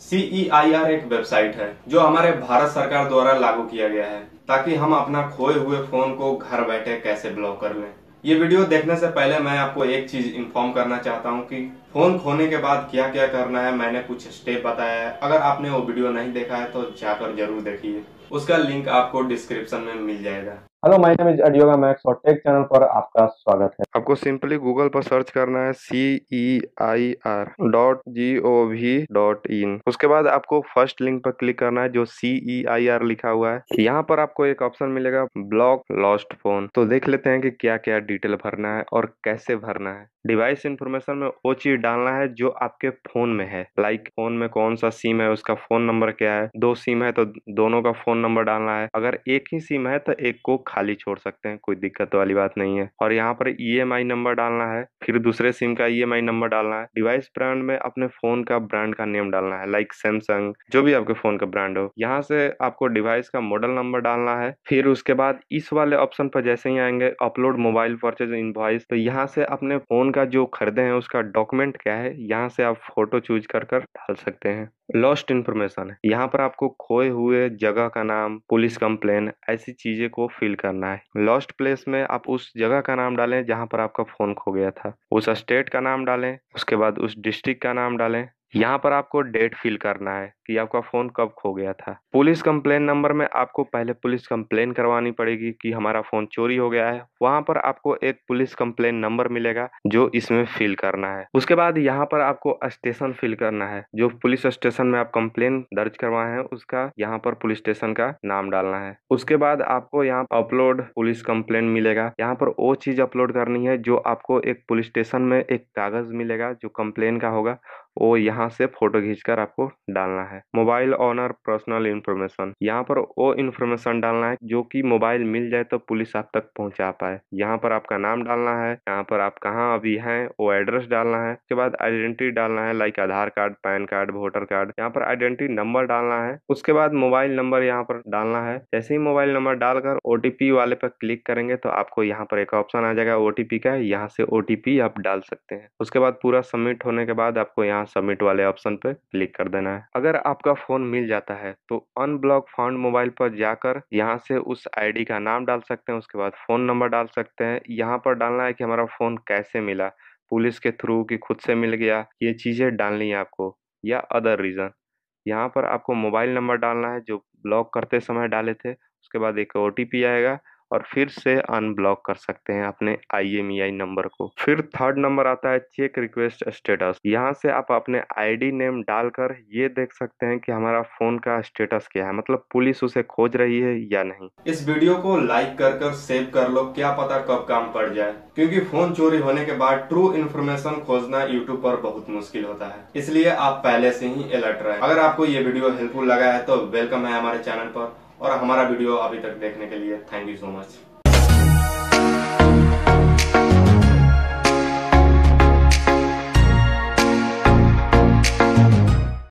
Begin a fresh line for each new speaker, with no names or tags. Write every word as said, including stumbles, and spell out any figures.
C E I are एक website है जो हमारे भारत सरकार द्वारा लागू किया गया है ताकि हम अपना खोए हुए फोन को घर बैठे कैसे ब्लॉक कर लें। ये वीडियो देखने से पहले मैं आपको एक चीज इन्फॉर्म करना चाहता हूँ कि फोन खोने के बाद क्या क्या करना है। मैंने कुछ स्टेप बताया है, अगर आपने वो वीडियो नहीं देखा है तो जाकर जरूर देखिए, उसका लिंक आपको डिस्क्रिप्शन में मिल जाएगा।
हेलो, माय नेम इज अडियोगा मैक्स और टेक चैनल पर आपका स्वागत है।
आपको सिंपली गूगल पर सर्च करना है C E I R dot G O V dot in. उसके बाद आपको फर्स्ट लिंक पर क्लिक करना है जो सी ई आई आर लिखा हुआ है। यहाँ पर आपको एक ऑप्शन मिलेगा ब्लॉक लॉस्ट फोन। तो देख लेते हैं कि क्या क्या डिटेल भरना है और कैसे भरना है। डिवाइस इन्फॉर्मेशन में वो चीज डालना है जो आपके फोन में है, लाइक फोन में कौन सा सिम है, उसका फोन नंबर क्या है। दो सिम है तो दोनों का फोन नंबर डालना है। अगर एक ही सिम है तो एक को खाली छोड़ सकते हैं, कोई दिक्कत वाली बात नहीं है। और यहाँ पर ई एम आई नंबर डालना है, फिर दूसरे सिम का ई एम आई नंबर डालना है। डिवाइस ब्रांड में अपने फोन का ब्रांड का नेम डालना है, लाइक सैमसंग, जो भी आपके फोन का ब्रांड हो। यहाँ से आपको डिवाइस का मॉडल नंबर डालना है। फिर उसके बाद इस वाले ऑप्शन पर जैसे ही आएंगे अपलोड मोबाइल परचेज इनवॉइस, तो यहाँ से अपने फोन का जो खरीदे हैं उसका डॉक्यूमेंट क्या है, यहाँ से आप फोटो चूज कर कर डाल सकते हैं। लॉस्ट इन्फॉर्मेशन है, यहाँ पर आपको खोए हुए जगह का नाम, पुलिस कंप्लेन, ऐसी चीजें को फिल करना है। लॉस्ट प्लेस में आप उस जगह का नाम डालें जहाँ पर आपका फोन खो गया था, उस स्टेट का नाम डालें, उसके बाद उस डिस्ट्रिक्ट का नाम डालें। यहाँ पर आपको डेट फिल करना है कि आपका फोन कब खो गया था। पुलिस कंप्लेन नंबर में आपको पहले पुलिस कंप्लेन करवानी पड़ेगी कि हमारा फोन चोरी हो गया है। वहां पर आपको एक पुलिस कंप्लेन नंबर मिलेगा जो इसमें फिल करना है। उसके बाद यहाँ पर आपको स्टेशन फिल करना है, जो पुलिस स्टेशन में आप कंप्लेन दर्ज करवाए हैं उसका यहाँ पर पुलिस स्टेशन का नाम डालना है। उसके बाद आपको यहाँ अपलोड पुलिस कंप्लेन मिलेगा। यहाँ पर वो चीज अपलोड करनी है जो आपको एक पुलिस स्टेशन में एक कागज मिलेगा जो कंप्लेन का होगा, वो यहाँ से फोटो खींचकर आपको डालना है। मोबाइल ऑनर पर्सनल इन्फॉर्मेशन, यहाँ पर वो इन्फॉर्मेशन डालना है जो कि मोबाइल मिल जाए तो पुलिस आप तक पहुंचा पाए। यहाँ पर आपका नाम डालना है, यहाँ पर आप कहाँ अभी हैं वो एड्रेस डालना है। उसके बाद आइडेंटिटी डालना है, like Aadhaar card, PAN card, voter card. यहाँ पर आइडेंटिटी नंबर डालना है। उसके बाद मोबाइल नंबर यहाँ पर डालना है। जैसे ही मोबाइल नंबर डालकर ओ टी पी वाले पर क्लिक करेंगे तो आपको यहाँ पर एक ऑप्शन आ जाएगा ओ टी पी का, यहाँ से ओ टी पी आप डाल सकते हैं। उसके बाद पूरा सबमिट होने के बाद आपको यहाँ सबमिट वाले ऑप्शन पे क्लिक कर देना है। अगर आपका फोन मिल जाता है तो अनब्लॉक फाउंड मोबाइल पर जाकर यहाँ से उस आईडी का नाम डाल सकते हैं, उसके बाद फोन नंबर डाल सकते हैं। यहाँ पर डालना है कि हमारा फोन कैसे मिला, पुलिस के थ्रू कि खुद से मिल गया, ये चीजें डालनी है आपको, या अदर रीजन। यहाँ पर आपको मोबाइल नंबर डालना है जो ब्लॉक करते समय डाले थे। उसके बाद एक ओ टी पी आएगा और फिर से अनब्लॉक कर सकते हैं अपने I M E I number को। फिर थर्ड नंबर आता है चेक रिक्वेस्ट स्टेटस। यहाँ से आप अपने आई डी नेम डालकर ये देख सकते हैं कि हमारा फोन का स्टेटस क्या है, मतलब पुलिस उसे खोज रही है या नहीं।
इस वीडियो को लाइक कर कर सेव कर लो, क्या पता कब काम पड़ जाए, क्योंकि फोन चोरी होने के बाद ट्रू इन्फॉर्मेशन खोजना यूट्यूब पर बहुत मुश्किल होता है, इसलिए आप पहले से ही अलर्ट रहे। अगर आपको ये वीडियो हेल्पफुल लगा है तो वेलकम है हमारे चैनल पर, और हमारा वीडियो अभी तक देखने के लिए थैंक यू सो मच।